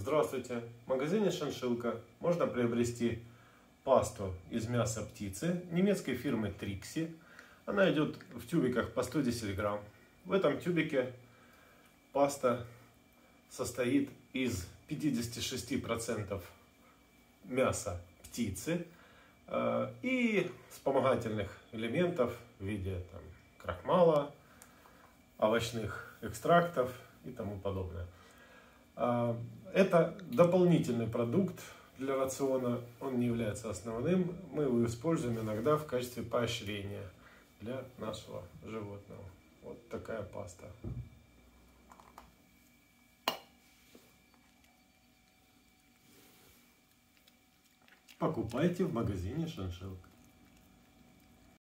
Здравствуйте! В магазине Шиншилка можно приобрести пасту из мяса птицы немецкой фирмы Trixie. Она идет в тюбиках по 110 грамм. В этом тюбике паста состоит из 56% мяса птицы и вспомогательных элементов в виде крахмала, овощных экстрактов и тому подобное. Это дополнительный продукт для рациона, он не является основным, мы его используем иногда в качестве поощрения для нашего животного. Вот такая паста. Покупайте в магазине Шиншилка.